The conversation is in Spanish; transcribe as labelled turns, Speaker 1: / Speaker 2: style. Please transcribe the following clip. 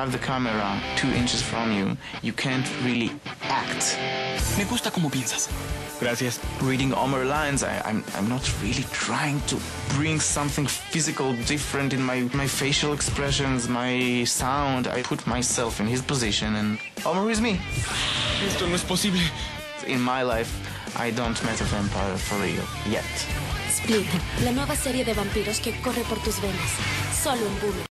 Speaker 1: have the camera 2 inches from you, you can't really act.
Speaker 2: Me gusta cómo piensas.
Speaker 1: Gracias. Reading Omer lines, I'm not really trying to bring something physical different in my facial expressions, my sound. I put myself in his position and Omer is me.
Speaker 2: Esto no es posible.
Speaker 1: In my life, I don't met a vampire for real, yet.
Speaker 3: Split, la nueva serie de vampiros que corre por tus venas. Solo en Boom.